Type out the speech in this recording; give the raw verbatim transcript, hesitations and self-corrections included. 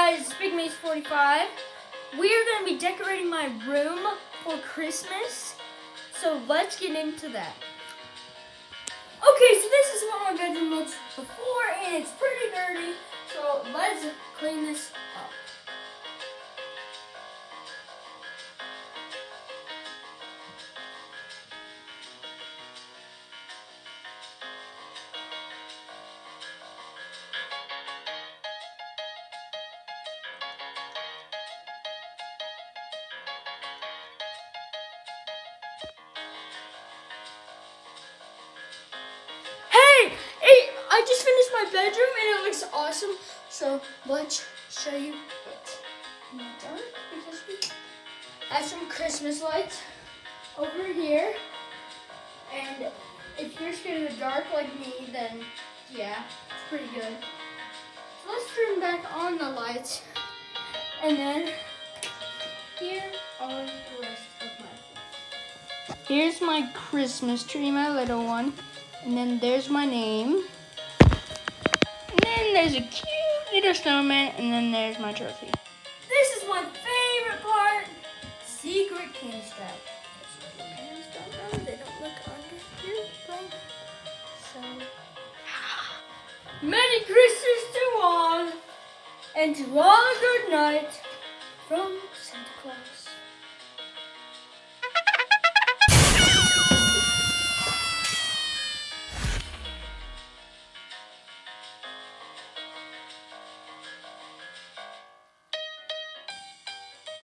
guys, it's Big Mace forty-five. We are going to be decorating my room for Christmas, so let's get into that. Okay, so this is what my bedroom looks before, and it's pretty dirty, so let's clean this up. Hey, I just finished my bedroom and it looks awesome. So let's show you it in the dark because we have some Christmas lights over here. And if you're scared of the dark like me, then yeah, it's pretty good. So let's turn back on the lights. And then here are the rest of my things. Here's my Christmas tree, my little one. And then there's my name. And then there's a cute little snowman. And then there's my trophy. This is my favorite part. Secret candy strap. So your parents don't know. They don't look under your blanket. So, Merry Christmas to all. And to all a good night from